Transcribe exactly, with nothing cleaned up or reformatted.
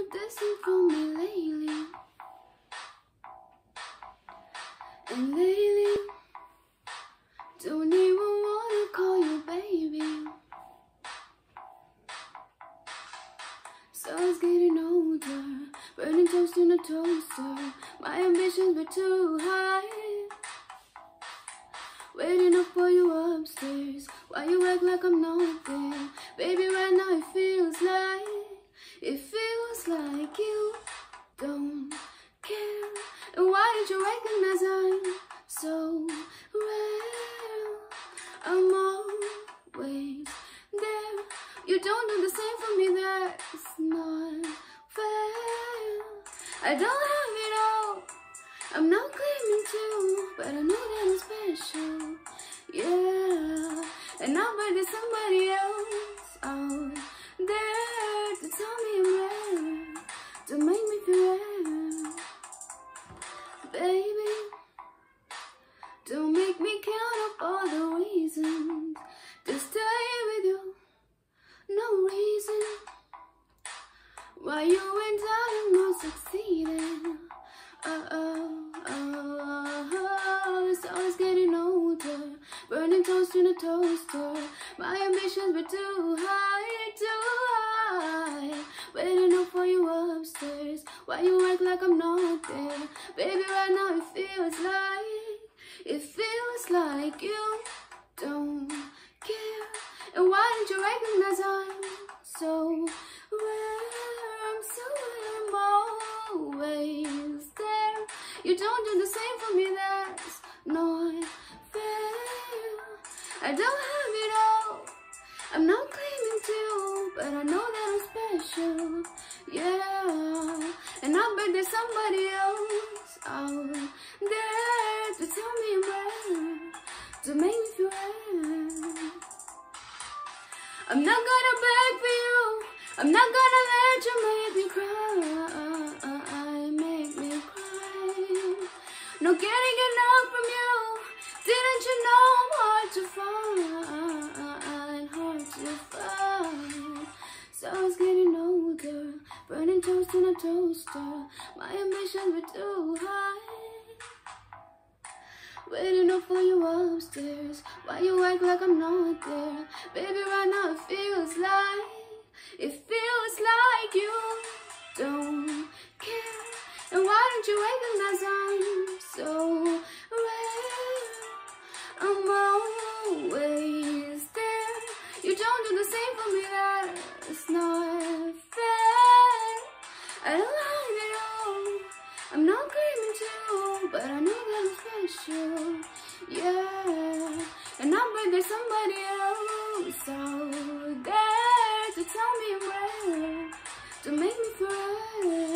distant from me lately. And lately, don't even wanna call you baby. So I was getting older, burning toast in a toaster. My ambitions were too high, waiting up for you upstairs. Why you act like I'm not there? Baby, right now it feels like, it feels like you don't care. And why did you recognize I'm so real? I'm always there. You don't do the same for me, that's not fair. I don't have it all, I'm not claiming to, but I know that I'm special, yeah. And I bet there's somebody else out there to tell me I'm rare, to make me feel rare. Baby, don't make me count up all the reasons to stay with you. No reason why you and I are not succeeding. Oh, oh, oh, oh, so I was getting older, burning toast in a toaster. My ambitions were too high, too high, waiting up for you upstairs. Why you act like I'm not there? Baby, right now it feels like, it feels like you don't care. And why didn't you recognize I'm so rare? I'm so rare, I'm always there. You don't do the same for me, that's not fair. I don't have it all, I'm not claiming to, but I know that I'm special, yeah. And I bet there's somebody else out there to tell me I'm rare, to make me feel rare. I'm not gonna beg for you, I'm not gonna let you make me cry, make me cry. No getting enough from you, didn't you know I'm hard to find, hard to find. So I was getting older, burning toast in a toaster. My ambitions were too high, waiting up for you upstairs. Why you act like I'm not there? Baby, right now it feels like, it feels like you don't care. And why don't you recognize I'm so rare? I'm always there. You don't do the same for me, that's not fair. I don't have it all, I'm not claiming to, but I know that I'm special, yeah. And I bet there's somebody else out there to tell me I'm rare, to make me feel rare.